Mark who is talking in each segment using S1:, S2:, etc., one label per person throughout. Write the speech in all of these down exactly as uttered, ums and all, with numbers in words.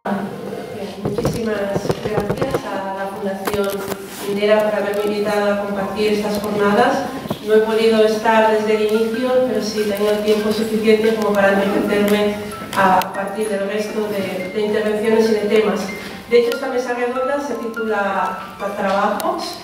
S1: Bien, muchísimas gracias a la Fundación Mindera por haberme invitado a compartir estas jornadas. No he podido estar desde el inicio, pero sí he tenido tiempo suficiente como para enriquecerme a partir del resto de, de intervenciones y de temas. De hecho, esta mesa redonda se titula Trabajos,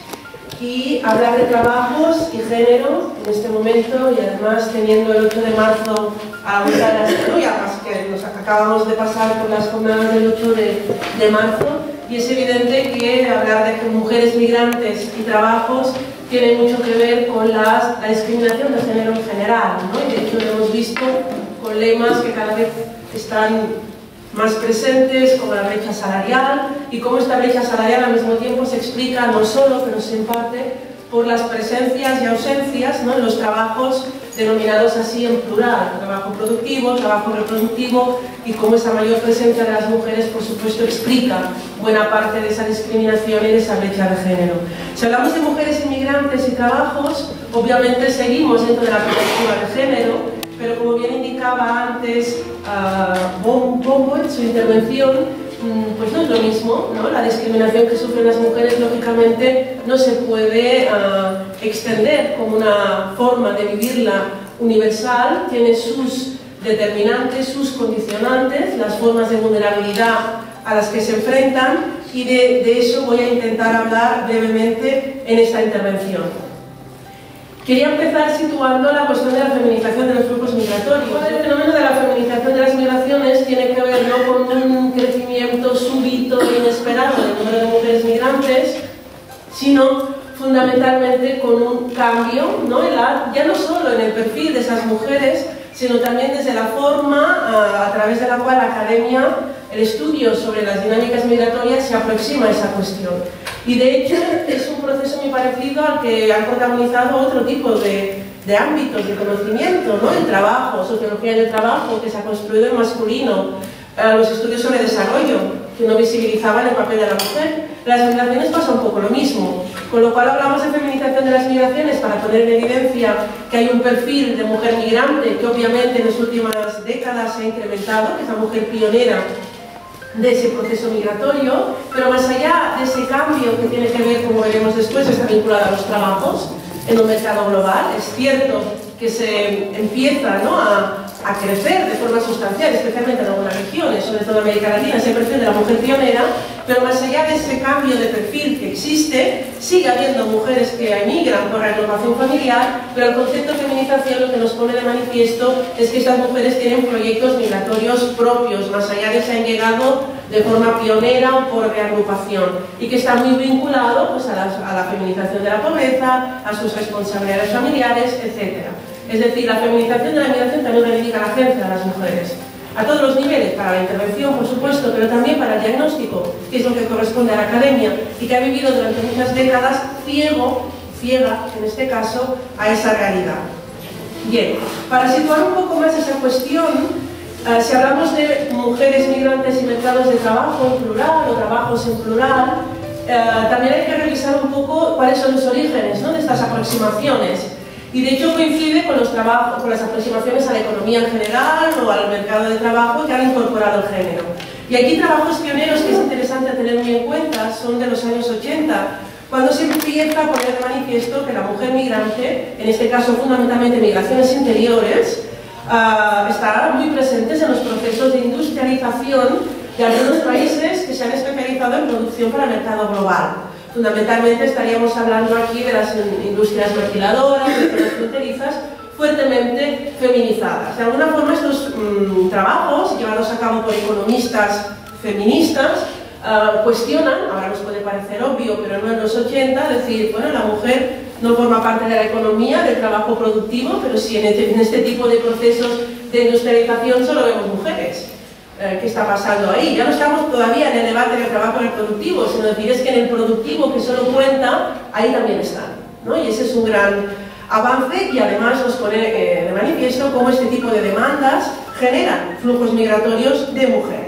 S1: y hablar de trabajos y género en este momento, y además teniendo el ocho de marzo a las ¿no? ya más que nos acabamos de pasar por las jornadas del ocho de marzo, y es evidente que hablar de mujeres migrantes y trabajos tiene mucho que ver con las, la discriminación de género en general, ¿no? Y de hecho lo hemos visto con lemas que cada vez están más presentes, como la brecha salarial, y cómo esta brecha salarial al mismo tiempo se explica no solo, pero sí en parte, por las presencias y ausencias, ¿no? en los trabajos denominados así en plural, trabajo productivo, trabajo reproductivo, y cómo esa mayor presencia de las mujeres, por supuesto, explica buena parte de esa discriminación y de esa brecha de género. Si hablamos de mujeres inmigrantes y trabajos, obviamente seguimos dentro de la perspectiva de género, pero como bien indicaba antes uh, Bombo en su intervención, pues no es lo mismo, ¿no? La discriminación que sufren las mujeres, lógicamente, no se puede uh, extender como una forma de vivirla universal, tiene sus determinantes, sus condicionantes, las formas de vulnerabilidad a las que se enfrentan, y de, de eso voy a intentar hablar brevemente en esta intervención. Quería empezar situando la cuestión de la feminización de los grupos migratorios. El fenómeno de la feminización de las migraciones tiene que ver no con un crecimiento súbito e inesperado del número de mujeres migrantes, sino fundamentalmente con un cambio, ¿no? en la, ya no solo en el perfil de esas mujeres, sino también desde la forma a, a través de la cual la academia, el estudio sobre las dinámicas migratorias se aproxima a esa cuestión. Y de hecho es un proceso muy parecido al que han protagonizado otro tipo de, de ámbitos de conocimiento, ¿no? El trabajo, sociología del trabajo, que se ha construido en masculino, eh, los estudios sobre desarrollo, que no visibilizaban el papel de la mujer. Las migraciones pasa un poco lo mismo, con lo cual hablamos de feminización de las migraciones para poner en evidencia que hay un perfil de mujer migrante que obviamente en las últimas décadas se ha incrementado, que es la mujer pionera de ese proceso migratorio, pero más allá de ese cambio que tiene que ver, como veremos después, está vinculado a los trabajos en un mercado global. Es cierto que se empieza, ¿no? a, a crecer de forma sustancial, especialmente en algunas regiones, sobre todo en América Latina, ese perfil de la mujer pionera, pero más allá de ese cambio de perfil que existe, sigue habiendo mujeres que emigran por reagrupación familiar, pero el concepto de feminización lo que nos pone de manifiesto es que estas mujeres tienen proyectos migratorios propios, más allá de que han llegado de forma pionera o por reagrupación, y que está muy vinculado pues, a, la, a la feminización de la pobreza, a sus responsabilidades familiares, etcétera. Es decir, la feminización de la migración también reivindica la agencia de las mujeres, a todos los niveles, para la intervención, por supuesto, pero también para el diagnóstico, que es lo que corresponde a la academia, y que ha vivido durante muchas décadas ciego, ciega, en este caso, a esa realidad. Bien, para situar un poco más esa cuestión, Uh, si hablamos de mujeres migrantes y mercados de trabajo en plural o trabajos en plural, uh, también hay que revisar un poco cuáles son los orígenes, ¿no? de estas aproximaciones. Y de hecho coincide con, los trabajos, con las aproximaciones a la economía en general o al mercado de trabajo que han incorporado el género. Y aquí trabajos pioneros que es interesante tener muy en cuenta son de los años ochenta, cuando se empieza a poner de manifiesto que la mujer migrante, en este caso fundamentalmente migraciones interiores, Uh, están muy presentes en los procesos de industrialización de algunos países que se han especializado en producción para el mercado global. Fundamentalmente estaríamos hablando aquí de las industrias maquiladoras, de las fronterizas, fuertemente feminizadas. De alguna forma estos mmm, trabajos, llevados a cabo por economistas feministas, uh, cuestionan, ahora nos puede parecer obvio, pero no en los ochenta, decir, bueno, la mujer no forma parte de la economía, del trabajo productivo, pero sí en este, en este tipo de procesos de industrialización solo vemos mujeres. Eh, ¿Qué está pasando ahí? Ya no estamos todavía en el debate del trabajo reproductivo, sino decir es que en el productivo que solo cuenta, ahí también están, ¿no? Y ese es un gran avance, y además nos pone eh, de manifiesto cómo este tipo de demandas generan flujos migratorios de mujeres.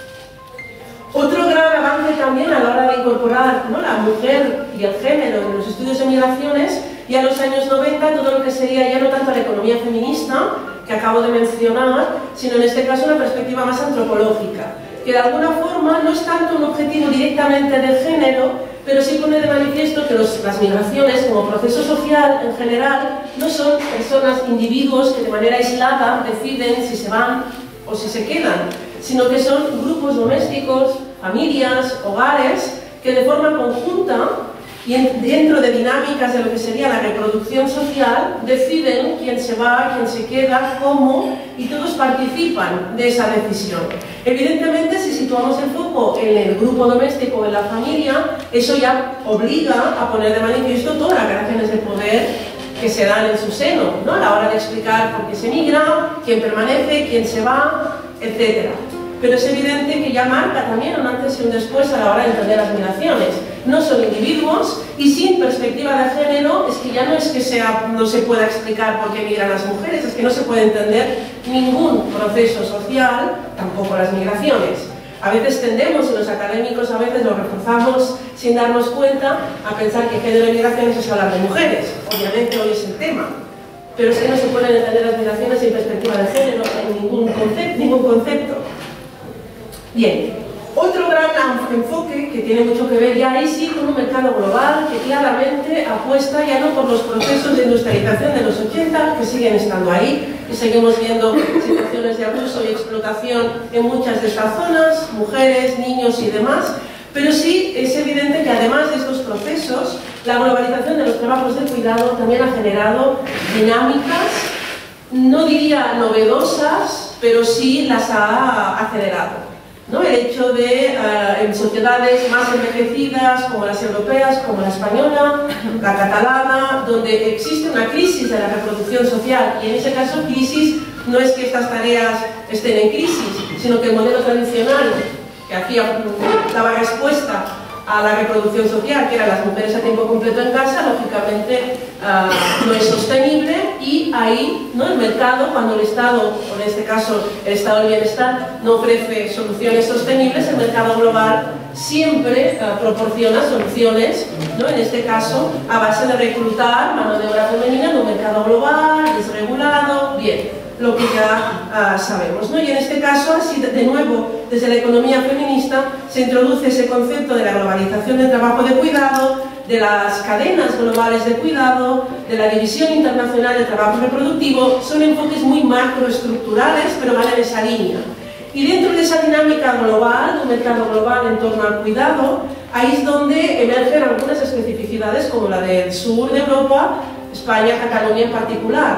S1: Otro gran avance también a la hora de incorporar, ¿no? la mujer y el género en los estudios de migraciones, y a los años noventa todo lo que sería ya no tanto la economía feminista, que acabo de mencionar, sino en este caso una perspectiva más antropológica. que de alguna forma no es tanto un objetivo directamente de género, pero sí pone de manifiesto que los, las migraciones como proceso social en general no son personas, individuos que de manera aislada deciden si se van o si se quedan, sino que son grupos domésticos, familias, hogares, que de forma conjunta y en, dentro de dinámicas de lo que sería la reproducción social, deciden quién se va, quién se queda, cómo, y todos participan de esa decisión. Evidentemente, si situamos el foco en el grupo doméstico o en la familia, eso ya obliga a poner de manifiesto todas las relaciones de poder que se dan en su seno, ¿no? A la hora de explicar por qué se migra, quién permanece, quién se va, etcétera. Pero es evidente que ya marca también un antes y un después a la hora de entender las migraciones. No son individuos y sin perspectiva de género es que ya no es que sea, no se pueda explicar por qué migran las mujeres, es que no se puede entender ningún proceso social, tampoco las migraciones. A veces tendemos, y los académicos a veces lo reforzamos sin darnos cuenta, a pensar que género y migraciones es hablar de mujeres. Obviamente hoy es el tema. Pero es que no se pueden entender las migraciones sin perspectiva de género en ningún concepto. Ningún concepto. Bien, otro gran enfoque que tiene mucho que ver ya ahí sí con un mercado global que claramente apuesta ya no por los procesos de industrialización de los ochenta, que siguen estando ahí, y seguimos viendo situaciones de abuso y explotación en muchas de estas zonas, mujeres, niños y demás, pero sí es evidente que además de estos procesos, la globalización de los trabajos de cuidado también ha generado dinámicas, no diría novedosas, pero sí las ha acelerado. ¿No? El hecho de, uh, en sociedades más envejecidas, como las europeas, como la española, la catalana, donde existe una crisis de la reproducción social, y en ese caso crisis no es que estas tareas estén en crisis, sino que el modelo tradicional, que hacía, daba respuesta a la reproducción social, que eran las mujeres a tiempo completo en casa, lógicamente uh, no es sostenible, y ahí, ¿no? El mercado, cuando el Estado, o en este caso el Estado del Bienestar, no ofrece soluciones sostenibles, el mercado global siempre uh, proporciona soluciones, ¿no? En este caso, a base de reclutar mano de obra femenina en un mercado global, desregulado, bien, lo que ya uh, sabemos, ¿no? Y en este caso, así de, de nuevo, desde la economía feminista, se introduce ese concepto de la globalización del trabajo de cuidado, de las cadenas globales de cuidado, de la división internacional del trabajo reproductivo. Son enfoques muy macroestructurales, pero van en esa línea. Y dentro de esa dinámica global, un mercado global en torno al cuidado, ahí es donde emergen algunas especificidades como la del sur de Europa, España, Cataluña en particular.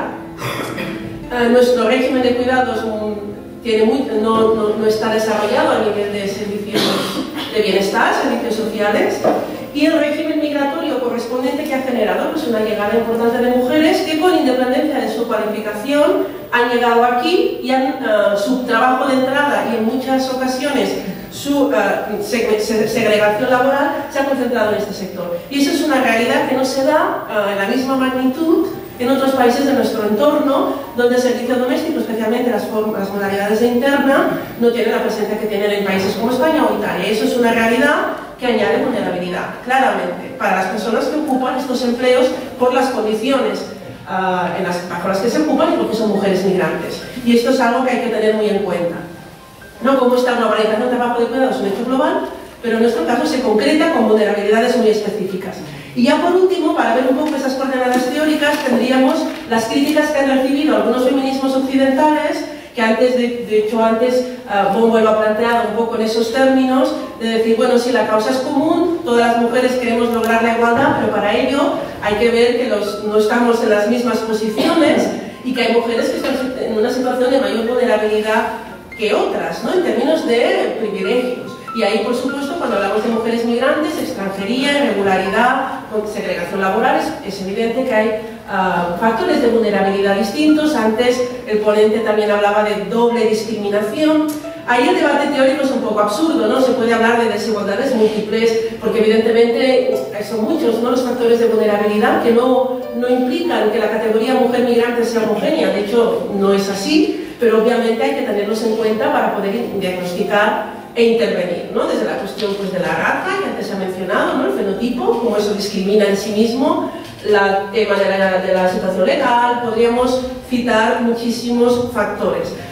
S1: Uh, nuestro régimen de cuidados um, tiene muy, no, no, no está desarrollado a nivel de servicios de bienestar, servicios sociales, y el régimen migratorio correspondiente que ha generado pues, una llegada importante de mujeres que, con independencia de su cualificación, han llegado aquí y han, uh, su trabajo de entrada y en muchas ocasiones su uh, seg segregación laboral se ha concentrado en este sector. Y eso es una realidad que no se da uh, en la misma magnitud en otros países de nuestro entorno, donde el servicio doméstico, especialmente las, formas, las modalidades de interna, no tiene la presencia que tienen en países como España o Italia. Eso es una realidad que añade vulnerabilidad, claramente, para las personas que ocupan estos empleos por las condiciones uh, en las, bajo las que se ocupan y porque son mujeres migrantes. Y esto es algo que hay que tener muy en cuenta. No como esta globalización del trabajo de cuidado es un hecho global, pero en nuestro caso se concreta con vulnerabilidades muy específicas. Y ya por último, para ver un poco esas coordenadas teóricas, tendríamos las críticas que han recibido algunos feminismos occidentales, que antes, de, de hecho antes, uh, Bombo lo ha planteado un poco en esos términos, de decir, bueno, si la causa es común, todas las mujeres queremos lograr la igualdad, pero para ello hay que ver que los, no estamos en las mismas posiciones y que hay mujeres que están en una situación de mayor vulnerabilidad que otras, ¿no? En términos de privilegios. Y ahí, por supuesto, cuando hablamos de mujeres migrantes, extranjería, irregularidad, segregación laboral, es, es evidente que hay uh, factores de vulnerabilidad distintos. Antes el ponente también hablaba de doble discriminación. Ahí el debate teórico es un poco absurdo, ¿no? Se puede hablar de desigualdades múltiples, porque evidentemente son muchos, ¿no?, los factores de vulnerabilidad que no, no implican que la categoría mujer migrante sea homogénea. De hecho, no es así, pero obviamente hay que tenerlos en cuenta para poder diagnosticar e intervenir, ¿no? Desde la cuestión pues, de la raza, que antes se ha mencionado, ¿no? El fenotipo, cómo eso discrimina en sí mismo, el tema de la, de la situación legal, podríamos citar muchísimos factores.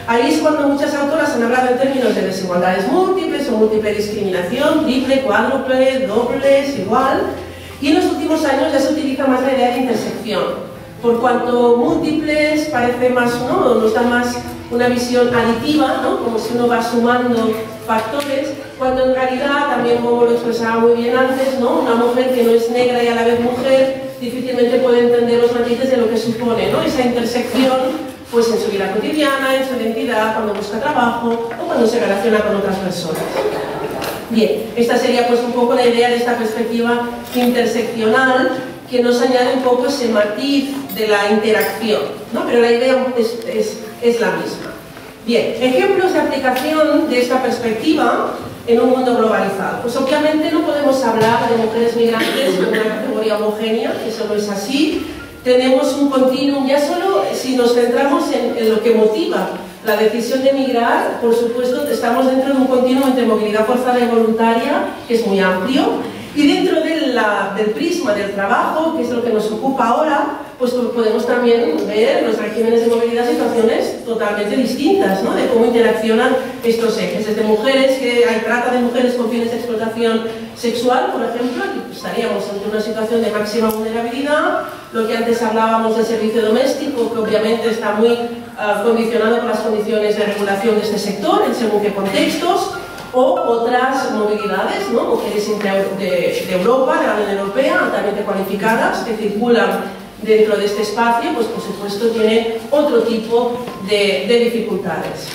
S1: Ahí es cuando muchas autoras han hablado en términos de desigualdades múltiples o múltiple discriminación, triple, cuádruple, dobles, igual, y en los últimos años ya se utiliza más la idea de intersección. Por cuanto múltiples parece más, ¿no? Nos da más una visión aditiva, ¿no? Como si uno va sumando factores, cuando en realidad, también como lo expresaba muy bien antes, ¿no? Una mujer que no es negra y a la vez mujer difícilmente puede entender los matices de lo que supone, ¿no? Esa intersección pues en su vida cotidiana, en su identidad, cuando busca trabajo o cuando se relaciona con otras personas. Bien, esta sería pues un poco la idea de esta perspectiva interseccional que nos añade un poco ese matiz de la interacción, ¿no? Pero la idea es, es, es la misma. Bien, ejemplos de aplicación de esta perspectiva en un mundo globalizado. Pues obviamente no podemos hablar de mujeres migrantes como una categoría homogénea, eso no es así. Tenemos un continuum, ya solo si nos centramos en, en lo que motiva la decisión de emigrar, por supuesto estamos dentro de un continuum entre movilidad forzada y voluntaria, que es muy amplio, y dentro de la, del prisma del trabajo, que es lo que nos ocupa ahora, pues podemos también ver en los regímenes de movilidad situaciones totalmente distintas, ¿no? De cómo interaccionan estos ejes. Desde mujeres, que hay trata de mujeres con fines de explotación sexual, por ejemplo, y estaríamos ante una situación de máxima vulnerabilidad, lo que antes hablábamos del servicio doméstico, que obviamente está muy uh, condicionado por las condiciones de regulación de este sector, en según qué contextos, o otras movilidades, ¿no? Mujeres de, de Europa, de la Unión Europea, altamente cualificadas, que circulan dentro de este espacio, pues por supuesto tienen otro tipo de, de dificultades.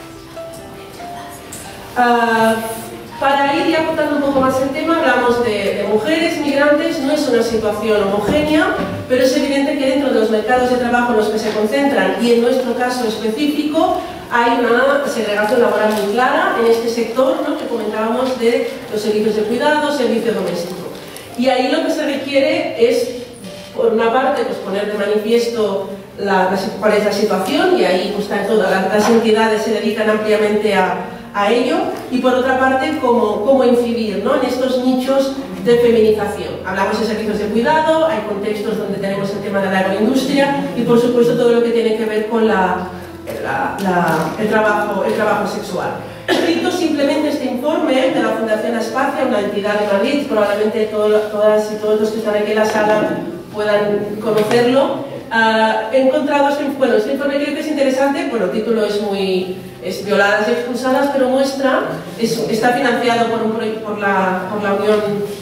S1: Uh, para ir ya contando un poco más el tema, hablamos de, de mujeres migrantes, no es una situación homogénea, pero es evidente que dentro de los mercados de trabajo en los que se concentran, y en nuestro caso específico, hay una segregación laboral muy clara en este sector, ¿no? Que comentábamos de los servicios de cuidado, servicio doméstico. Y ahí lo que se requiere es, por una parte, pues poner de manifiesto la, la, cuál es la situación, y ahí pues, todas las, las entidades se dedican ampliamente a, a ello, y por otra parte, cómo, cómo incidir, ¿no? En estos nichos de feminización. Hablamos de servicios de cuidado, hay contextos donde tenemos el tema de la agroindustria, y por supuesto todo lo que tiene que ver con la La, la, el, trabajo, el trabajo sexual. Cito simplemente este informe de la Fundación Aspacia, una entidad de Madrid, probablemente todo, todas y todos los que están aquí en la sala puedan conocerlo. Uh, he encontrado, este, bueno, este informe creo que es interesante, bueno, el título es muy, es violadas y expulsadas, pero muestra, es, está financiado por, un, por, la, por la Unión,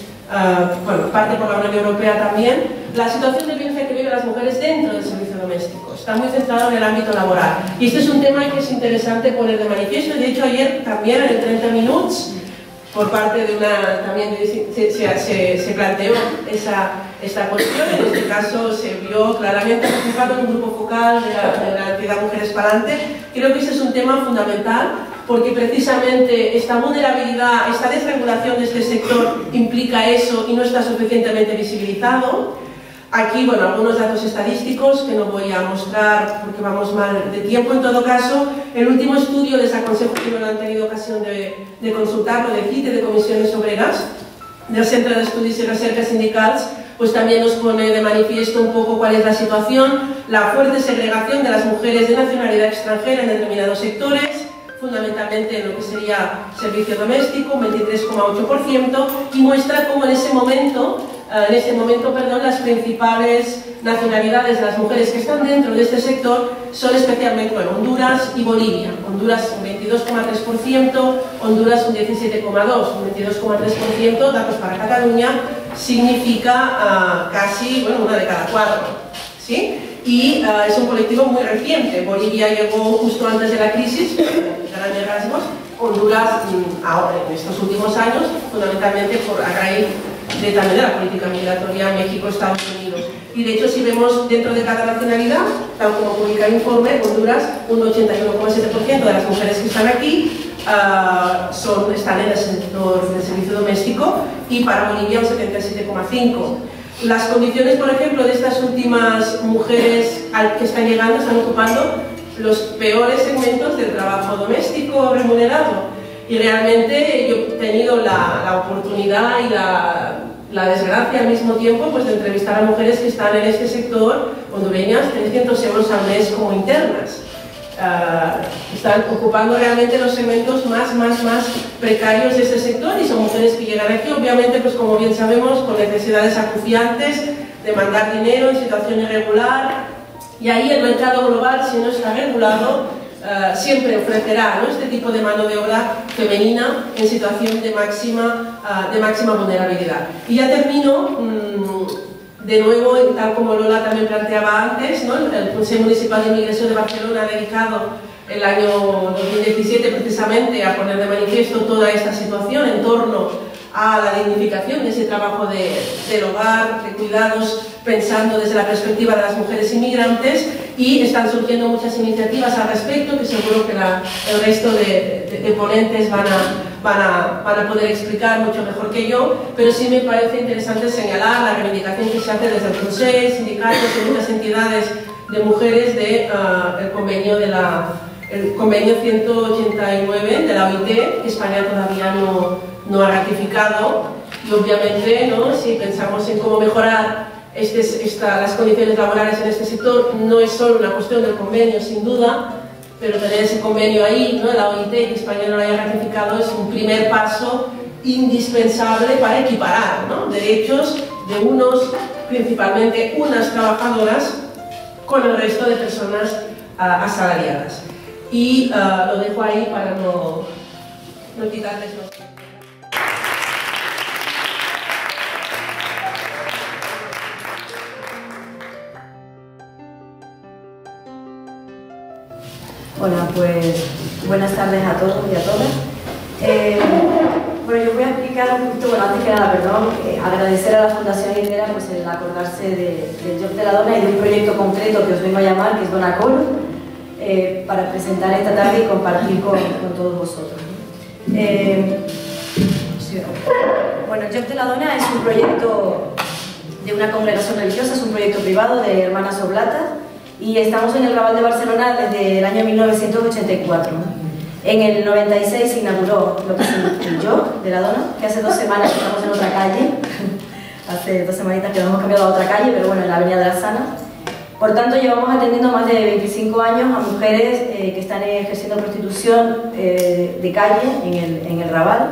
S1: uh, bueno, parte por la Unión Europea también, la situación de violencia que viven las mujeres dentro del servicio doméstico. Está muy centrado en el ámbito laboral. Y este es un tema que es interesante poner de manifiesto. De hecho, ayer también en el treinta Minuts, por parte de una, también de, se, se, se, se planteó esa, esta cuestión. En este caso se vio claramente participando en un grupo focal de la, de la entidad Mujeres para Adelante. Creo que ese es un tema fundamental, porque precisamente esta vulnerabilidad, esta desregulación de este sector implica eso y no está suficientemente visibilizado. Aquí, bueno, algunos datos estadísticos que no voy a mostrar porque vamos mal de tiempo. En todo caso, el último estudio, les aconsejo que no lo han tenido ocasión de, de consultarlo, de C I T E, de Comisiones Obreras, del Centro de Estudios y Recerca Sindicals, pues también nos pone de manifiesto un poco cuál es la situación, la fuerte segregación de las mujeres de nacionalidad extranjera en determinados sectores, fundamentalmente en lo que sería servicio doméstico, un veintitrés coma ocho por ciento, y muestra cómo en ese momento en este momento, perdón, las principales nacionalidades de las mujeres que están dentro de este sector son especialmente, bueno, Honduras y Bolivia. Honduras un veintidós coma tres por ciento, Honduras un diecisiete coma dos por ciento, un veintidós coma tres por ciento, datos para Cataluña, significa uh, casi, bueno, una de cada cuatro, ¿sí? Y uh, es un colectivo muy reciente. Bolivia llegó justo antes de la crisis, en grandes rasgos. Honduras, ahora, en estos últimos años, fundamentalmente por a raíz de también de la política migratoria México, Estados Unidos. Y de hecho, si vemos dentro de cada nacionalidad, tal como publica el informe, Honduras, un ochenta y uno coma siete por ciento de las mujeres que están aquí uh, son, están en el sector del servicio doméstico, y para Bolivia un setenta y siete coma cinco por ciento. Las condiciones, por ejemplo, de estas últimas mujeres que están llegando, están ocupando los peores segmentos del trabajo doméstico remunerado. Y realmente yo he tenido la, la oportunidad y la, la desgracia al mismo tiempo, pues, de entrevistar a mujeres que están en este sector, hondureñas, trescientos euros al mes como internas. uh, están ocupando realmente los segmentos más, más, más precarios de este sector, y son mujeres que llegan aquí, obviamente, pues como bien sabemos, con necesidades acuciantes de mandar dinero en situación irregular, y ahí el mercado global, si no está regulado, Uh, siempre ofrecerá, ¿no?, este tipo de mano de obra femenina en situación de máxima, uh, de máxima vulnerabilidad. Y ya termino, mmm, de nuevo, tal como Lola también planteaba antes, ¿no?, el Consejo Municipal de Inmigración de Barcelona ha dedicado el año dos mil diecisiete precisamente a poner de manifiesto toda esta situación en torno a la dignificación de ese trabajo de, del hogar, de cuidados, pensando desde la perspectiva de las mujeres inmigrantes, y están surgiendo muchas iniciativas al respecto que seguro que la, el resto de, de, de ponentes van a, van, a, van a poder explicar mucho mejor que yo, pero sí me parece interesante señalar la reivindicación que se hace desde el Consejo, sindicatos y muchas entidades de mujeres del de, uh, convenio de la el convenio ciento ochenta y nueve de la O I T, que España todavía no, no ha ratificado, y obviamente, ¿no?, si pensamos en cómo mejorar este, esta, las condiciones laborales en este sector, no es solo una cuestión del convenio, sin duda, pero tener ese convenio ahí, ¿no?, la O I T, y que España no lo haya ratificado, es un primer paso indispensable para equiparar, ¿no?, derechos de unos, principalmente unas trabajadoras, con el resto de personas uh, asalariadas. Y uh, lo dejo ahí para no, no quitarles más tiempo.
S2: Hola, pues buenas tardes a todos y a todas. Eh, bueno, yo voy a explicar un poquito, bueno, antes que nada, perdón, eh, agradecer a la Fundación Indera pues, el acordarse de, del Joc de la Dona y de un proyecto concreto que os vengo a llamar, que es Dona Color, eh, para presentar esta tarde y compartir con, con todos vosotros. Eh, sí, bueno, el Joc de la Dona es un proyecto de una congregación religiosa, es un proyecto privado de Hermanas Oblatas, y estamos en el Raval de Barcelona desde el año mil novecientos ochenta y cuatro. En el noventa y seis se inauguró lo que es el Joc de la Dona, que hace dos semanas estamos en otra calle, hace dos semanitas que nos hemos cambiado a otra calle, pero bueno, en la Avenida de la Sana. Por tanto, llevamos atendiendo más de veinticinco años a mujeres eh, que están ejerciendo prostitución eh, de calle en el, en el Raval,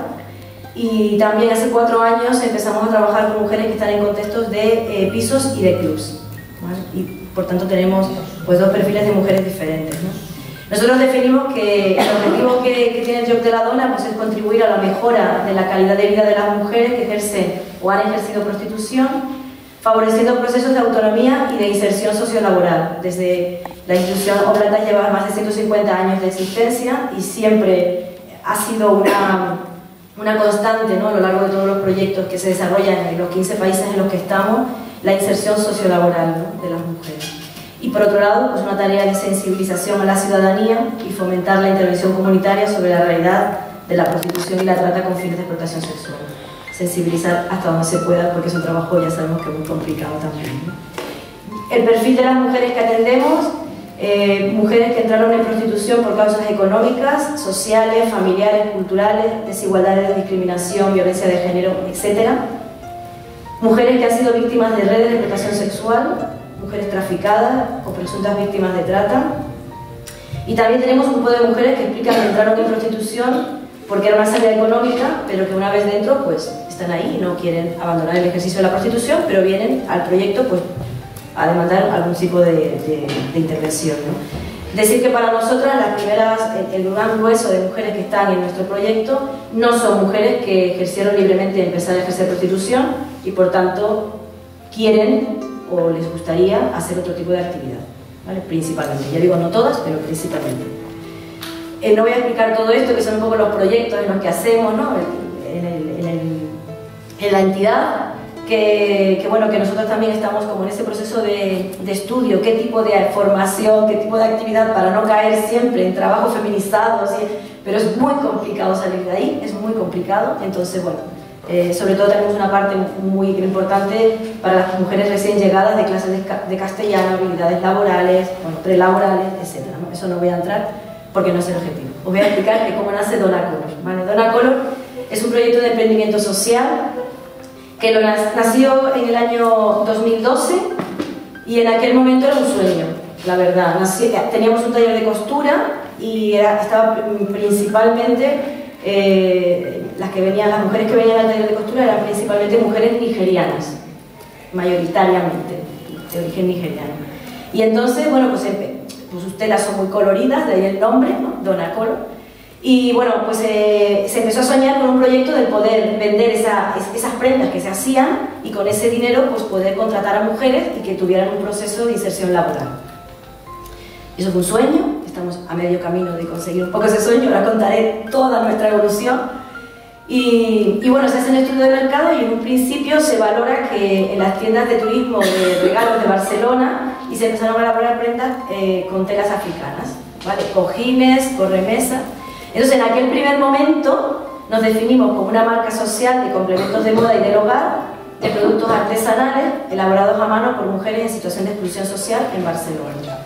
S2: y también hace cuatro años empezamos a trabajar con mujeres que están en contextos de eh, pisos y de clubs, ¿vale? Y por tanto tenemos pues, dos perfiles de mujeres diferentes, ¿no? Nosotros definimos que el objetivo que, que tiene el Joc de la Dona pues, es contribuir a la mejora de la calidad de vida de las mujeres que ejercen o han ejercido prostitución, favoreciendo procesos de autonomía y de inserción sociolaboral. Desde la institución Oblatas lleva más de ciento cincuenta años de existencia y siempre ha sido una, una constante, ¿no?, a lo largo de todos los proyectos que se desarrollan en los quince países en los que estamos, la inserción sociolaboral, ¿no?, de las mujeres. Y por otro lado, pues una tarea de sensibilización a la ciudadanía y fomentar la intervención comunitaria sobre la realidad de la prostitución y la trata con fines de explotación sexual. Sensibilizar hasta donde se pueda, porque es un trabajo, ya sabemos que es muy complicado también, ¿no? El perfil de las mujeres que atendemos, eh, mujeres que entraron en prostitución por causas económicas, sociales, familiares, culturales, desigualdades de discriminación, violencia de género, etcétera. Mujeres que han sido víctimas de redes de explotación sexual, mujeres traficadas o presuntas víctimas de trata. Y también tenemos un grupo de mujeres que explican que entraron en prostitución porque era una salida económica, pero que una vez dentro pues están ahí y no quieren abandonar el ejercicio de la prostitución, pero vienen al proyecto pues a demandar algún tipo de, de, de intervención, ¿no? Decir que para nosotras las primeras, el, el gran grueso de mujeres que están en nuestro proyecto no son mujeres que ejercieron libremente empezar a ejercer prostitución y por tanto quieren o les gustaría hacer otro tipo de actividad, ¿vale? Principalmente, ya digo no todas, pero principalmente. Eh, no voy a explicar todo esto, que son un poco los proyectos en los que hacemos, ¿no?, en, el, en, el, en la entidad, que, que, bueno, que nosotros también estamos como en ese proceso de, de estudio, qué tipo de formación, qué tipo de actividad, para no caer siempre en trabajos feminizados, ¿sí? Pero es muy complicado salir de ahí, es muy complicado, entonces bueno, eh, sobre todo tenemos una parte muy importante para las mujeres recién llegadas de clases de, de castellano, habilidades laborales, bueno, prelaborales, etcétera, ¿no? Eso no voy a entrar porque no es el objetivo. Os voy a explicar que cómo nace Dona Color, ¿vale? Dona Color es un proyecto de emprendimiento social que lo nació en el año dos mil doce y en aquel momento era un sueño. la verdad. Nací, teníamos un taller de costura y era, estaba principalmente, eh, las, que venían, las mujeres que venían al taller de costura eran principalmente mujeres nigerianas, mayoritariamente, de origen nigeriano. Y entonces, bueno, pues, pues sus telas son muy coloridas, de ahí el nombre, ¿no? Donacolo. Y bueno, pues eh, se empezó a soñar con un proyecto de poder vender esa, esas prendas que se hacían y con ese dinero pues poder contratar a mujeres y que tuvieran un proceso de inserción laboral. Eso fue un sueño, estamos a medio camino de conseguir un poco ese sueño, ahora contaré toda nuestra evolución. Y, y bueno, se hace un estudio de mercado y en un principio se valora que en las tiendas de turismo de regalos de Barcelona y se empezaron a elaborar prendas eh, con telas africanas, ¿vale? Cojines, corremesas. Entonces, en aquel primer momento nos definimos como una marca social de complementos de moda y del hogar, de productos artesanales elaborados a mano por mujeres en situación de exclusión social en Barcelona.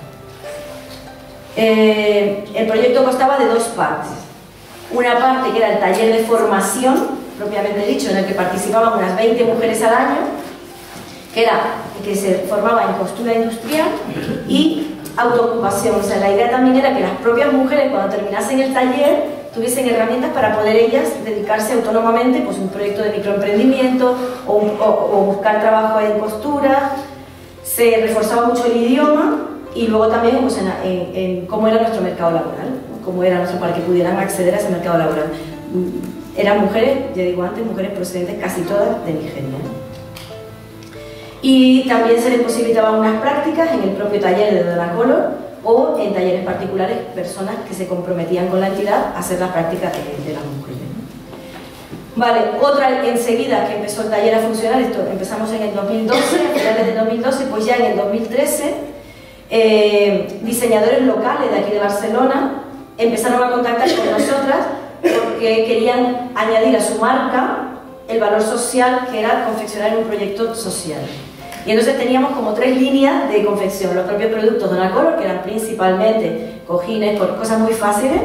S2: Eh, el proyecto constaba de dos partes. Una parte que era el taller de formación, propiamente dicho, en el que participaban unas veinte mujeres al año, que, era, que se formaba en costura industrial y autoocupación. O sea, la idea también era que las propias mujeres, cuando terminasen el taller, tuviesen herramientas para poder ellas dedicarse autónomamente pues, a un proyecto de microemprendimiento o, o, o buscar trabajo en costura. Se reforzaba mucho el idioma y luego también pues, en, en, en cómo era nuestro mercado laboral, ¿no? Cómo era nuestro, para que pudieran acceder a ese mercado laboral. Eran mujeres, ya digo antes, mujeres procedentes casi todas de Nigeria. Y también se les posibilitaban unas prácticas en el propio taller de Donacolo o en talleres particulares, personas que se comprometían con la entidad a hacer las prácticas de, de las mujeres. Vale, otra enseguida que empezó el taller a funcionar, esto empezamos en el dos mil doce, a finales del dos mil doce, pues ya en el dos mil trece, eh, diseñadores locales de aquí de Barcelona empezaron a contactar con nosotras porque querían añadir a su marca el valor social que era confeccionar un proyecto social. Y entonces teníamos como tres líneas de confección, los propios productos Donacolo, que eran principalmente cojines, cosas muy fáciles,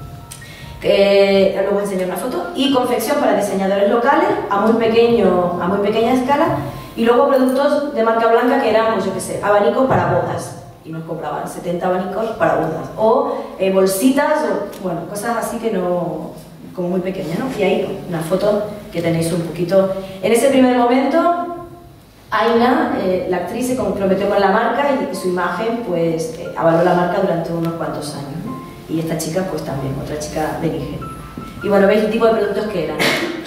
S2: que luego voy a enseñar una foto, y confección para diseñadores locales a muy, pequeño, a muy pequeña escala, y luego productos de marca blanca que eran, pues yo qué sé, abanicos para bodas, y nos compraban setenta abanicos para bodas, o eh, bolsitas, o bueno, cosas así que no, como muy pequeñas, ¿no? Y ahí una foto que tenéis un poquito. En ese primer momento, Aina, eh, la actriz, se comprometió con la marca y, y su imagen pues eh, avaló la marca durante unos cuantos años, ¿no? Y esta chica pues también, otra chica de Nigeria. Y bueno, veis el tipo de productos que eran.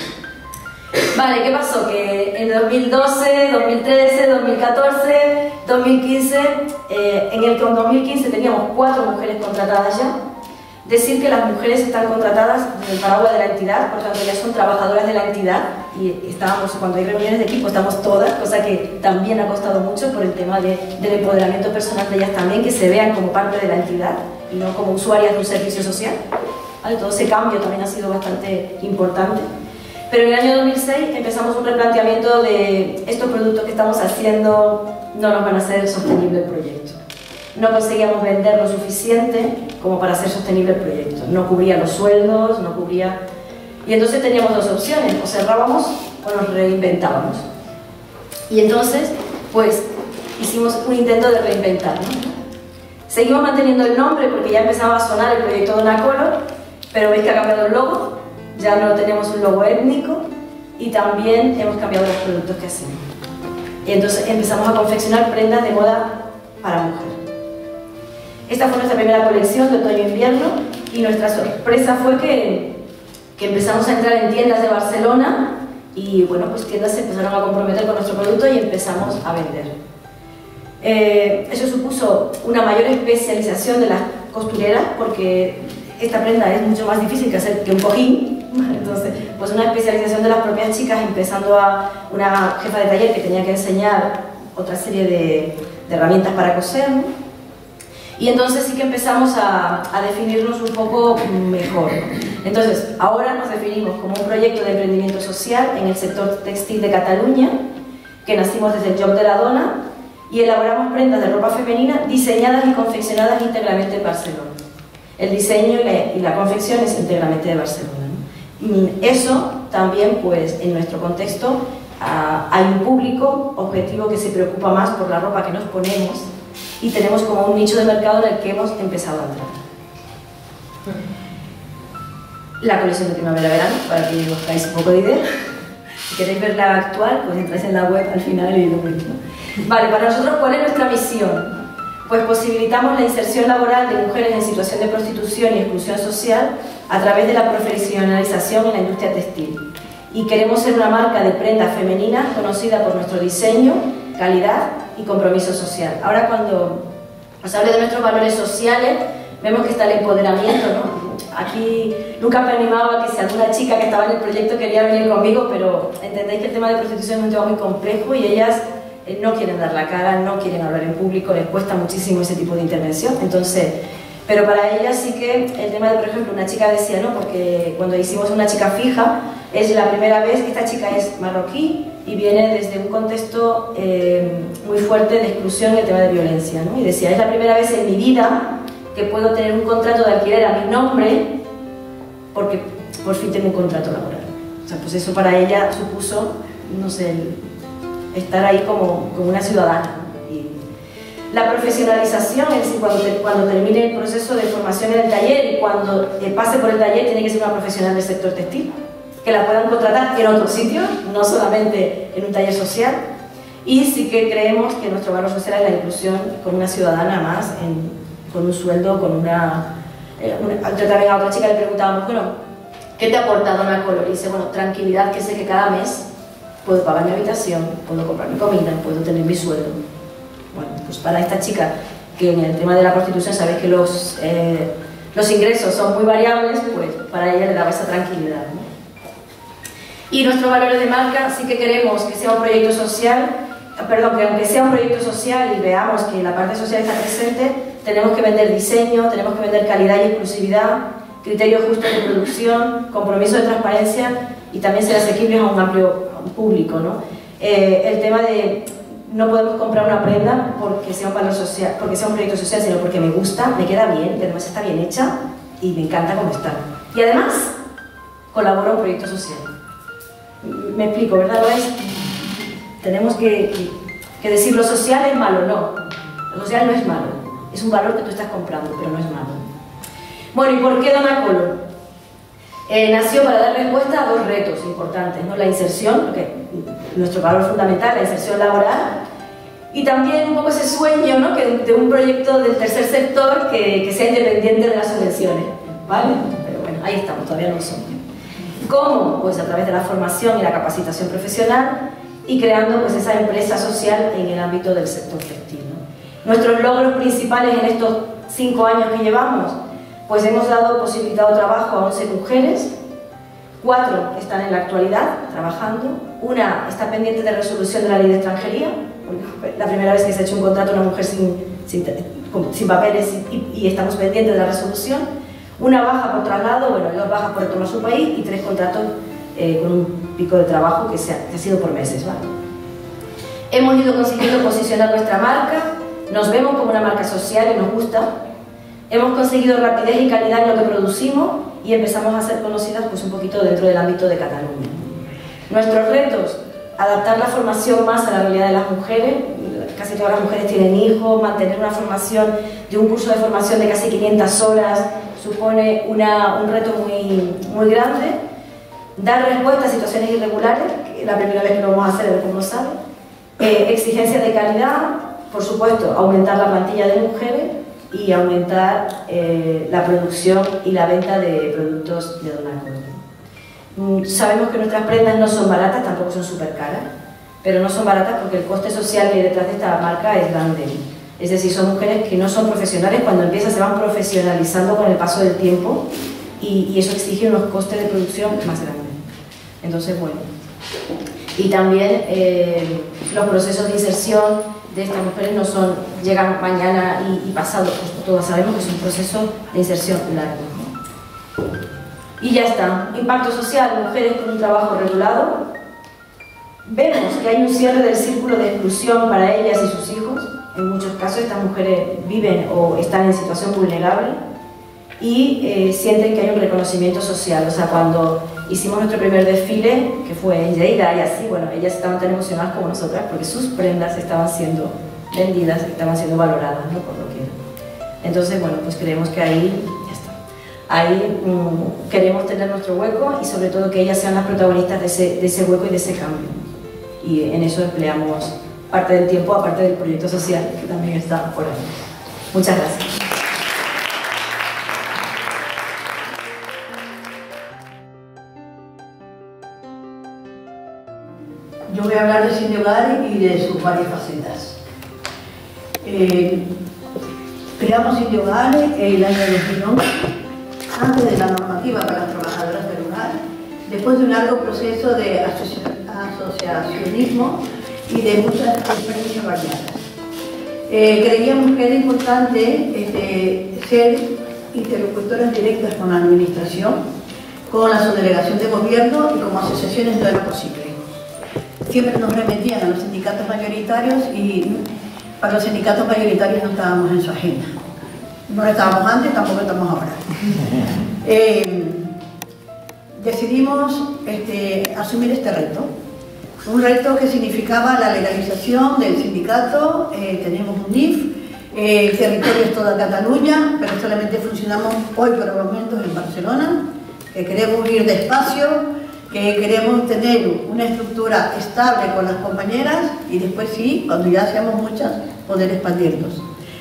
S2: Vale, ¿qué pasó? Que en dos mil doce, dos mil trece, dos mil catorce, dos mil quince, eh, en el que en dos mil quince teníamos cuatro mujeres contratadas ya. Decir que las mujeres están contratadas en el paraguas de la entidad, por tanto ya son trabajadoras de la entidad y estábamos, cuando hay reuniones de equipo estamos todas, cosa que también ha costado mucho por el tema de, del empoderamiento personal de ellas también, que se vean como parte de la entidad y no como usuarias de un servicio social. ¿Vale? Todo ese cambio también ha sido bastante importante. Pero en el año dos mil seis empezamos un replanteamiento de estos productos que estamos haciendo no nos van a hacer sostenible el proyecto. No conseguíamos vender lo suficiente como para hacer sostenible el proyecto. No cubría los sueldos, no cubría... Y entonces teníamos dos opciones, o cerrábamos o nos reinventábamos. Y entonces, pues, hicimos un intento de reinventar, ¿no? Seguimos manteniendo el nombre porque ya empezaba a sonar el proyecto Donacolo, pero veis que ha cambiado el logo, ya no tenemos un logo étnico y también hemos cambiado los productos que hacemos. Y entonces empezamos a confeccionar prendas de moda para mujer. Esta fue nuestra primera colección de otoño-invierno y nuestra sorpresa fue que, que empezamos a entrar en tiendas de Barcelona y bueno, pues tiendas se empezaron a comprometer con nuestro producto y empezamos a vender. Eh, eso supuso una mayor especialización de las costureras porque esta prenda es mucho más difícil que hacer que un cojín. Entonces, pues una especialización de las propias chicas, empezando a una jefa de taller que tenía que enseñar otra serie de, de herramientas para coser, ¿no? Y entonces sí que empezamos a, a definirnos un poco mejor. Entonces, ahora nos definimos como un proyecto de emprendimiento social en el sector textil de Cataluña, que nacimos desde el Joc de la Dona, y elaboramos prendas de ropa femenina diseñadas y confeccionadas íntegramente en Barcelona. El diseño y la, y la confección es íntegramente de Barcelona, ¿no? Eso también, pues, en nuestro contexto, uh, hay un público objetivo que se preocupa más por la ropa que nos ponemos y tenemos como un nicho de mercado en el que hemos empezado a entrar. La colección de primavera-verano, para que os hagáis un poco de idea. Si queréis ver la actual, pues entráis en la web al final y lo veis, ¿no? Vale, para nosotros, ¿cuál es nuestra misión? Pues posibilitamos la inserción laboral de mujeres en situación de prostitución y exclusión social a través de la profesionalización en la industria textil. Y queremos ser una marca de prendas femeninas conocida por nuestro diseño, calidad y compromiso social. Ahora, cuando os hablo de nuestros valores sociales, vemos que está el empoderamiento, ¿no? Aquí nunca me animaba a que si alguna chica que estaba en el proyecto quería venir conmigo, pero entendéis que el tema de prostitución es un tema muy complejo y ellas eh, no quieren dar la cara, no quieren hablar en público, les cuesta muchísimo ese tipo de intervención. Entonces, pero para ellas sí que el tema de, por ejemplo, una chica decía, no, porque cuando hicimos una chica fija, es la primera vez que esta chica es marroquí y viene desde un contexto eh, muy fuerte de exclusión en el tema de violencia, ¿no? Y decía, es la primera vez en mi vida que puedo tener un contrato de alquiler a mi nombre porque por fin tengo un contrato laboral. O sea, pues eso para ella supuso, no sé, estar ahí como, como una ciudadana. Y la profesionalización, es decir, cuando, te, cuando termine el proceso de formación en el taller y cuando eh, pase por el taller tiene que ser una profesional del sector textil, que la puedan contratar en otro sitio, no solamente en un taller social. Y sí que creemos que nuestro valor social es la inclusión con una ciudadana más, en, con un sueldo, con una, eh, una... Yo también a otra chica le preguntábamos, bueno, ¿qué te ha aportado Ana Color? Y dice, bueno, tranquilidad, que sé que cada mes puedo pagar mi habitación, puedo comprar mi comida, puedo tener mi sueldo. Bueno, pues para esta chica, que en el tema de la prostitución sabéis que los, eh, los ingresos son muy variables, pues para ella le daba esa tranquilidad, ¿no? Y nuestros valores de marca sí que queremos que sea un proyecto social, perdón, que aunque sea un proyecto social y veamos que la parte social está presente, tenemos que vender diseño, tenemos que vender calidad y exclusividad, criterios justos de producción, compromiso de transparencia y también ser asequibles a un amplio público, ¿no? Eh, el tema de no podemos comprar una prenda porque sea un valor social, porque sea un proyecto social, sino porque me gusta, me queda bien, y además está bien hecha y me encanta cómo está. Y además colabora un proyecto social. Me explico, ¿verdad? ¿Lo es? Tenemos que, que, que decir lo social es malo, no. Lo social no es malo. Es un valor que tú estás comprando, pero no es malo. Bueno, ¿y por qué Dona Color? Eh, nació para dar respuesta a dos retos importantes, ¿no? La inserción, que nuestro valor fundamental, la inserción laboral, y también un poco ese sueño, ¿no? que, de un proyecto del tercer sector que, que sea independiente de las subvenciones, ¿vale? Pero bueno, ahí estamos, todavía no lo somos. ¿Cómo? Pues a través de la formación y la capacitación profesional y creando pues esa empresa social en el ámbito del sector textil, ¿no? Nuestros logros principales en estos cinco años que llevamos, pues hemos dado posibilitado trabajo a once mujeres, cuatro están en la actualidad trabajando, una está pendiente de resolución de la ley de extranjería, porque la primera vez que se ha hecho un contrato a una mujer sin, sin, sin papeles y, y estamos pendientes de la resolución, una baja por traslado, bueno, dos bajas por retorno a su país y tres contratos eh, con un pico de trabajo que, se ha, que ha sido por meses, ¿vale? Hemos ido consiguiendo posicionar nuestra marca, nos vemos como una marca social y nos gusta. Hemos conseguido rapidez y calidad en lo que producimos y empezamos a ser conocidas pues, un poquito dentro del ámbito de Cataluña. Nuestros retos, adaptar la formación más a la realidad de las mujeres. Casi todas las mujeres tienen hijos, mantener una formación de un curso de formación de casi quinientas horas supone una, un reto muy, muy grande. Dar respuesta a situaciones irregulares, que la primera vez que lo vamos a hacer, a ver cómo sale. Eh, exigencias de calidad, por supuesto, aumentar la plantilla de mujeres y aumentar eh, la producción y la venta de productos de Dona Color. Mm, sabemos que nuestras prendas no son baratas, tampoco son súper caras, pero no son baratas porque el coste social que hay detrás de esta marca es grande. Es decir, son mujeres que no son profesionales, cuando empiezan se van profesionalizando con el paso del tiempo y, y eso exige unos costes de producción más grandes. Entonces, bueno. Y también eh, los procesos de inserción de estas mujeres no son, llegan mañana y, y pasado, pues todos sabemos que es un proceso de inserción largo. Y ya está. Impacto social, mujeres con un trabajo regulado. Vemos que hay un cierre del círculo de exclusión para ellas y sus hijos. En muchos casos estas mujeres viven o están en situación vulnerable y eh, sienten que hay un reconocimiento social. O sea, cuando hicimos nuestro primer desfile, que fue en Lleida y así, bueno, ellas estaban tan emocionadas como nosotras porque sus prendas estaban siendo vendidas, estaban siendo valoradas, ¿no? Por lo que era. Entonces, bueno, pues creemos que ahí ya está. Ahí mmm, queremos tener nuestro hueco y sobre todo que ellas sean las protagonistas de ese, de ese hueco y de ese cambio. Y en eso empleamos parte del tiempo, aparte del proyecto social que también está por ahí. Muchas gracias.
S3: Yo voy a hablar de Cine Hogar y de sus varias facetas. Eh, creamos Cine Hogar el año dos mil once, antes de la normativa para las trabajadoras del hogar, después de un largo proceso de asoci asociacionismo y de muchas experiencias variadas. Eh, creíamos que era importante este, ser interlocutoras directas con la administración, con la subdelegación de gobierno y como asociaciones no era posible. Siempre nos remetían a los sindicatos mayoritarios y para los sindicatos mayoritarios no estábamos en su agenda. No estábamos antes, tampoco estamos ahora. Eh, decidimos este, asumir este reto. Un reto que significaba la legalización del sindicato. Eh, tenemos un N I F, eh, el territorio es toda Cataluña, pero solamente funcionamos hoy por el momento en Barcelona, que queremos ir despacio, que queremos tener una estructura estable con las compañeras y después sí, cuando ya seamos muchas, poder expandirnos.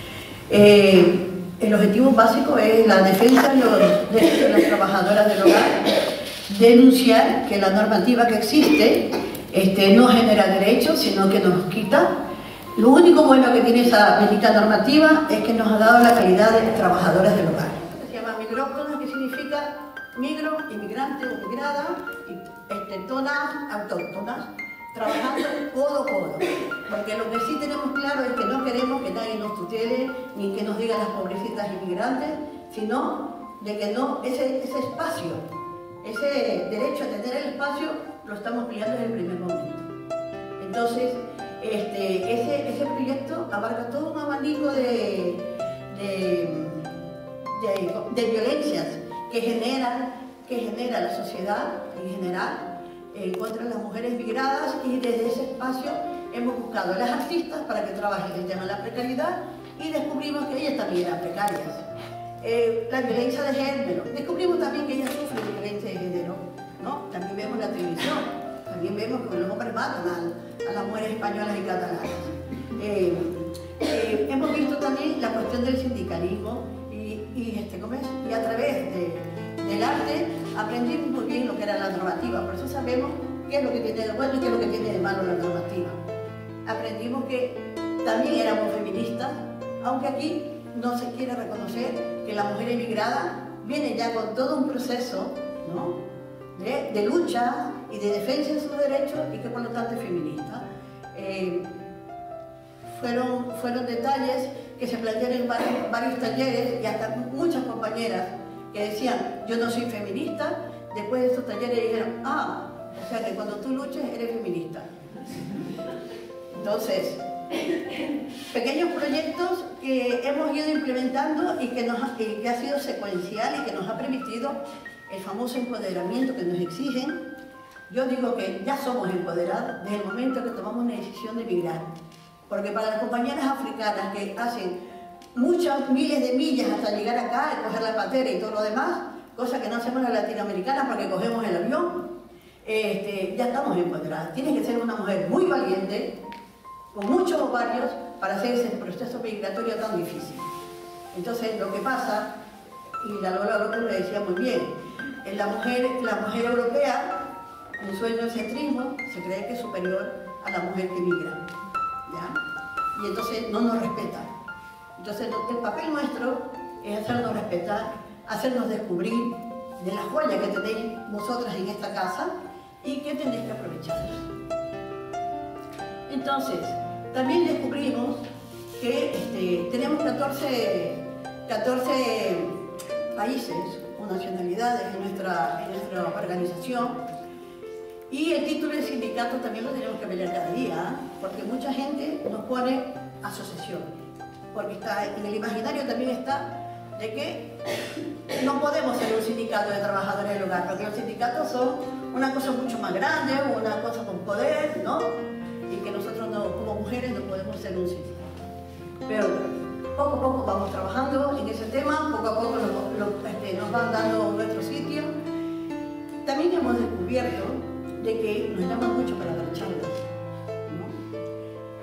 S3: Eh, el objetivo básico es la defensa de los derechos de las trabajadoras del hogar, denunciar que la normativa que existe este, no genera derechos, sino que nos quita. Lo único bueno que tiene esa bendita normativa es que nos ha dado la calidad de trabajadoras del hogar. Se llama migrófono, que significa migro, inmigrante o migrada, y este, tonas autóctonas, trabajando codo a codo. Porque lo que sí tenemos claro es que no queremos que nadie nos tutele, ni que nos digan las pobrecitas inmigrantes, sino de que no, ese, ese espacio, ese derecho a tener el espacio, lo estamos peleando desde el primer momento. Entonces, este, ese, ese proyecto abarca todo un abanico de, de, de, de violencias que genera, que genera la sociedad en general en contra de las mujeres migradas, y desde ese espacio hemos buscado a las artistas para que trabajen el tema de la precariedad y descubrimos que ellas también eran precarias. Eh, la violencia de género, descubrimos también que ellas sufren de violencia de género, ¿no? También vemos la televisión, también vemos que los hombres matan a, a las mujeres españolas y catalanas. Eh, eh, hemos visto también la cuestión del sindicalismo y, y, este, ¿cómo es? Y a través de, del arte aprendimos muy bien lo que era la normativa, por eso sabemos qué es lo que tiene de bueno y qué es lo que tiene de malo la normativa. Aprendimos que también éramos feministas, aunque aquí no se quiere reconocer que la mujer emigrada viene ya con todo un proceso, ¿no? de, de lucha y de defensa de sus derechos, y que por lo tanto es feminista. Eh, fueron, fueron detalles que se plantearon en varios, varios talleres, y hasta muchas compañeras que decían, yo no soy feminista, después de esos talleres dijeron, ah, o sea que cuando tú luches eres feminista. Entonces, pequeños proyectos que hemos ido implementando y que, nos, y que ha sido secuencial y que nos ha permitido el famoso empoderamiento que nos exigen. Yo digo que ya somos empoderadas desde el momento que tomamos una decisión de migrar, porque para las compañeras africanas que hacen muchas miles de millas hasta llegar acá, coger la patera y todo lo demás, cosa que no hacemos las latinoamericanas porque cogemos el avión, este, ya estamos empoderadas. Tienes que ser una mujer muy valiente, con muchos ovarios, para hacer ese proceso migratorio tan difícil. Entonces, lo que pasa, y la Lola López me decía muy bien, en la mujer, la mujer europea, en su etnocentrismo, se cree que es superior a la mujer que migra, ¿ya? Y entonces no nos respeta. Entonces, el papel nuestro es hacernos respetar, hacernos descubrir de las joyas que tenéis vosotras en esta casa y que tenéis que aprovechar. Entonces, también descubrimos que este, tenemos catorce, catorce países o nacionalidades en nuestra, en nuestra organización, y el título de sindicato también lo tenemos que pelear cada día, porque mucha gente nos pone asociación, porque está, en el imaginario también está de que no podemos ser un sindicato de trabajadores del hogar, porque los sindicatos son una cosa mucho más grande, una cosa con poder, ¿no? Y que nosotros no, como mujeres no podemos ser un sindicato.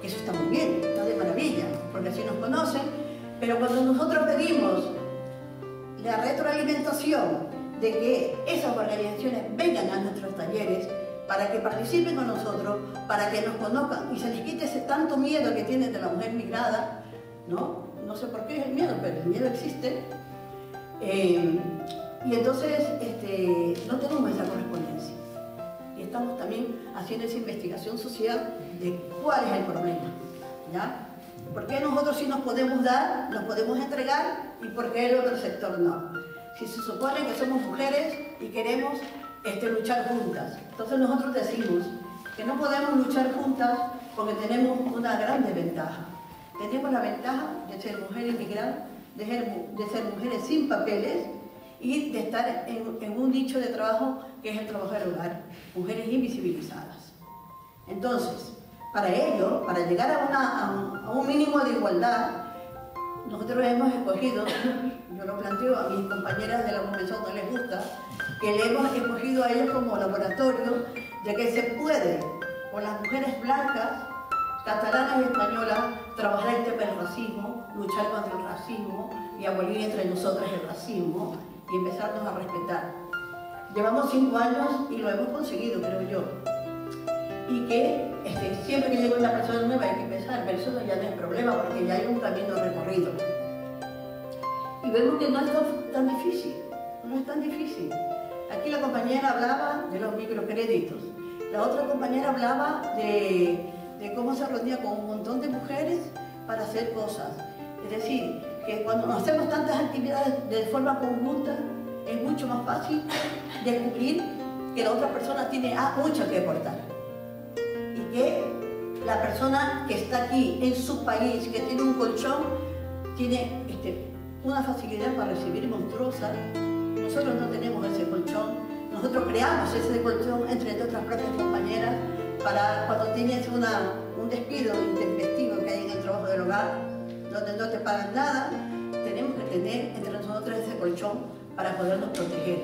S3: que eso está muy bien, está de maravilla, porque así nos conocen, pero cuando nosotros pedimos la retroalimentación de que esas organizaciones vengan a nuestros talleres para que participen con nosotros, para que nos conozcan y se les quite ese tanto miedo que tienen de la mujer migrada, ¿no? No sé por qué es el miedo, pero el miedo existe. Eh, y entonces este, no tenemos esa correspondencia. Y estamos también haciendo esa investigación social de cuál es el problema, ¿ya? ¿Por qué nosotros sí nos podemos dar, nos podemos entregar y por qué el otro sector no? Si se supone que somos mujeres y queremos este, luchar juntas, entonces nosotros decimos que no podemos luchar juntas porque tenemos una gran desventaja. Tenemos la ventaja de ser mujeres migrantes, de ser, de ser mujeres sin papeles y de estar en, en un nicho de trabajo que es el trabajo del hogar, mujeres invisibilizadas. Entonces, para ello, para llegar a, una, a, un, a un mínimo de igualdad, nosotros hemos escogido, yo lo planteo a mis compañeras de la convención, no les gusta, que le hemos escogido a ellos como laboratorio de que se puede, con las mujeres blancas, catalanas y españolas, trabajar el tema del racismo, luchar contra el racismo y abolir entre nosotras el racismo y empezarnos a respetar. Llevamos cinco años y lo hemos conseguido, creo yo. Y que este, siempre que llega una persona nueva hay que empezar, pero eso ya no es problema porque ya hay un camino recorrido. Y vemos que no es tan difícil, no es tan difícil. Aquí la compañera hablaba de los microcréditos, la otra compañera hablaba de, de cómo se reunía con un montón de mujeres para hacer cosas. Es decir, que cuando hacemos tantas actividades de forma conjunta, es mucho más fácil descubrir que la otra persona tiene ah, mucho que aportar. Y que la persona que está aquí en su país, que tiene un colchón, tiene este, una facilidad para recibir monstruosa. Nosotros no tenemos ese colchón, nosotros creamos ese colchón entre nuestras propias compañeras para cuando tienes una, un despido intempestivo que hay en el trabajo del hogar, donde no te pagan nada, tenemos que tener entre nosotros ese colchón para podernos proteger,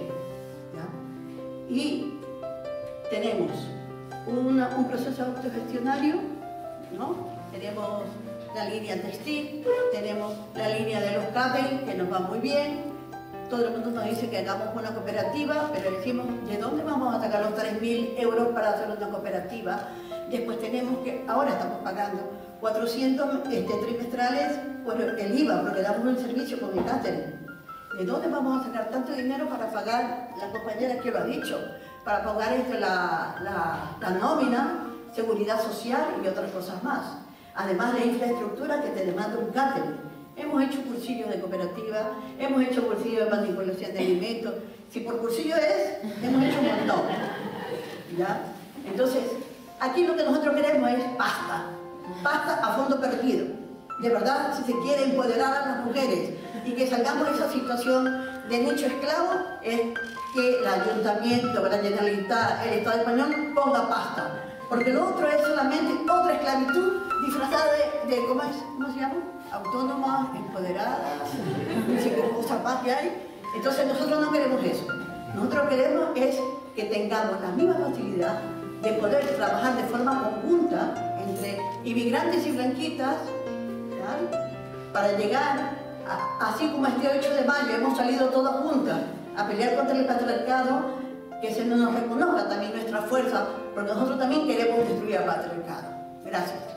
S3: ¿ya? Y tenemos una, un proceso autogestionario, ¿no? Tenemos la línea textil, tenemos la línea de los cables que nos va muy bien. Todo el mundo nos dice que hagamos una cooperativa, pero decimos, ¿de dónde vamos a sacar los tres mil euros para hacer una cooperativa? Después tenemos que, ahora estamos pagando cuatrocientos este, trimestrales por el I V A, porque damos un servicio con el catering. ¿De dónde vamos a sacar tanto dinero para pagar, la compañera que lo ha dicho, para pagar este, la, la, la nómina, seguridad social y otras cosas más? Además de infraestructura que te demanda un catering. Hemos hecho cursillos de cooperativa, hemos hecho cursillos de manipulación de alimentos. Si por cursillo es, hemos hecho un montón. ¿Ya? Entonces, aquí lo que nosotros queremos es pasta. Pasta a fondo perdido. De verdad, si se quiere empoderar a las mujeres y que salgamos de esa situación de nicho esclavo, es que el ayuntamiento, la Generalitat, el Estado español ponga pasta. Porque lo otro es solamente otra esclavitud disfrazada de, de ¿cómo es? ¿Cómo se llama? Autónomas, empoderadas, no sé qué cosa más que hay. Entonces nosotros no queremos eso. Nosotros queremos es que tengamos la misma facilidad de poder trabajar de forma conjunta entre inmigrantes y blanquitas, ¿ya? Para llegar, a, así como este ocho de mayo hemos salido todas juntas a pelear contra el patriarcado, que se nos reconozca también nuestra fuerza, porque nosotros también queremos destruir al patriarcado. Gracias.